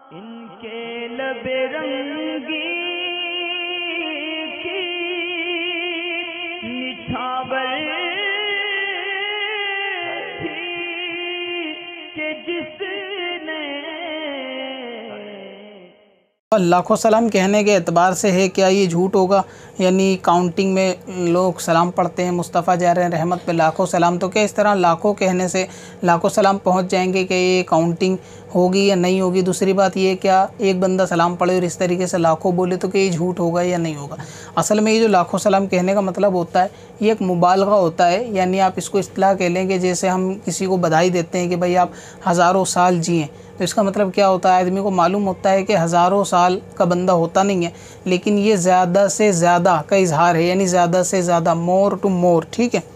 इनके लबे रंगी की निछावर थी कि जिसने लाखों सलाम कहने के एतबार से है, क्या ये झूठ होगा? यानी काउंटिंग में लोग सलाम पढ़ते हैं, मुस्तफ़ा जा रहे हैं रहमत पे लाखों सलाम, तो क्या इस तरह लाखों कहने से लाखों सलाम पहुंच जाएंगे कि ये काउंटिंग होगी या नहीं होगी? दूसरी बात ये, क्या एक बंदा सलाम पढ़े और इस तरीके से लाखों बोले तो क्या ये झूठ होगा या नहीं होगा? असल में ये जो लाखों सलाम कहने का मतलब होता है, ये एक मुबालगा होता है। यानी आप इसको इस्तिलाह कह लें कि जैसे हम किसी को बधाई देते हैं कि भाई आप हज़ारों साल जिएँ, तो इसका मतलब क्या होता है? आदमी को मालूम होता है कि हज़ारों साल का बंदा होता नहीं है, लेकिन ये ज़्यादा से ज़्यादा का इजहार है, यानी ज़्यादा से ज़्यादा, मोर टू मोर। ठीक है,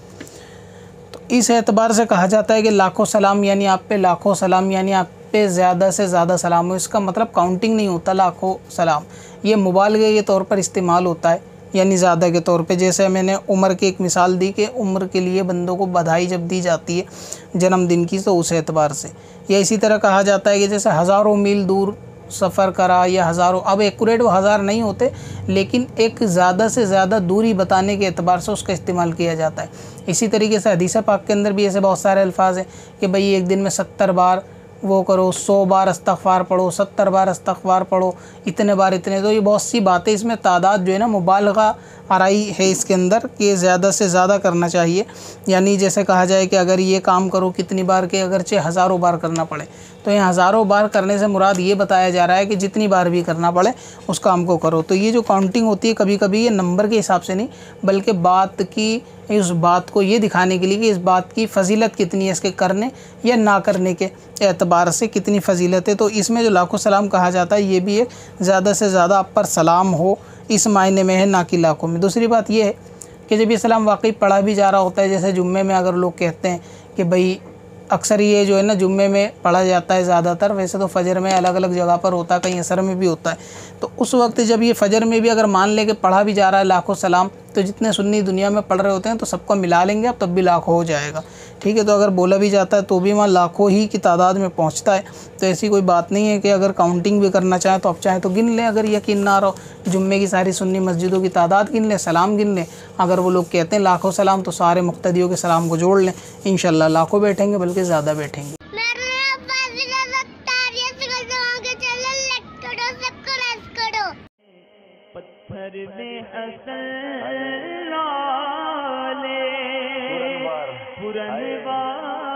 तो इस एतबार से कहा जाता है कि लाखों सलाम, यानी आप पे लाखों सलाम, यानी आप पे ज़्यादा से ज़्यादा सलाम हो। इसका मतलब काउंटिंग नहीं होता लाखों सलाम, ये मुबालगे के तौर पर इस्तेमाल होता है, यानी ज़्यादा के तौर पे। जैसे मैंने उम्र की एक मिसाल दी कि उम्र के लिए बंदों को बधाई जब दी जाती है जन्मदिन की, तो उस एतबार से। या इसी तरह कहा जाता है कि जैसे हज़ारों मील दूर सफ़र करा, या हज़ारों, अब एक्यूरेट वो हज़ार नहीं होते, लेकिन एक ज़्यादा से ज़्यादा दूरी बताने के एतबार से उसका इस्तेमाल किया जाता है। इसी तरीके से हदीस पाक के अंदर भी ऐसे बहुत सारे अल्फाज हैं कि भाई एक दिन में 70 बार वो करो, 100 बार इस्तग़फ़ार पढ़ो, 70 बार इस्तग़फ़ार पढ़ो, इतने बार इतने। तो ये बहुत सी बातें, इसमें तादाद जो है ना मुबालगा आराई है इसके अंदर कि ज़्यादा से ज़्यादा करना चाहिए। यानी जैसे कहा जाए कि अगर ये काम करो कितनी बार के, अगरचे हज़ारों बार करना पड़े, तो ये हज़ारों बार करने से मुराद ये बताया जा रहा है कि जितनी बार भी करना पड़े उस काम को करो। तो ये जो काउंटिंग होती है कभी कभी ये नंबर के हिसाब से नहीं, बल्कि बात की, इस बात को ये दिखाने के लिए कि इस बात की फ़जीलत कितनी है, इसके करने या ना करने के एतबार से कितनी फ़जीलत है। तो इसमें जो लाखों सलाम कहा जाता है, ये भी एक ज़्यादा से ज़्यादा आप पर सलाम हो इस मायने में है, ना कि लाखों में। दूसरी बात ये है कि जब ये सलाम वाकई पढ़ा भी जा रहा होता है, जैसे जुम्मे में अगर लोग कहते हैं कि भाई अक्सर ये जो है ना जुम्मे में पढ़ा जाता है ज़्यादातर, वैसे तो फ़जर में अलग अलग जगह पर होता है, कहीं असर में भी होता है। तो उस वक्त जब ये फ़जर में भी अगर मान ले कि पढ़ा भी जा रहा है लाखों सलाम, तो जितने सुन्नी दुनिया में पढ़ रहे होते हैं तो सबको मिला लेंगे अब, तब भी लाखों हो जाएगा। ठीक है, तो अगर बोला भी जाता है तो भी वहाँ लाखों ही की तादाद में पहुँचता है। तो ऐसी कोई बात नहीं है कि अगर काउंटिंग भी करना चाहें तो आप चाहें तो गिन लें, अगर यकीन ना रहो जुम्मे की सारी सुन्नी मस्जिदों की तादाद गिन लें, सलाम गिन लें। अगर वो लोग कहते हैं लाखों सलाम, तो सारे मुक्तदियों के सलाम को जोड़ लें, इंशाल्लाह लाखों बैठेंगे, बल्कि ज़्यादा बैठेंगे। पत्थर में असल लाले पुरनवार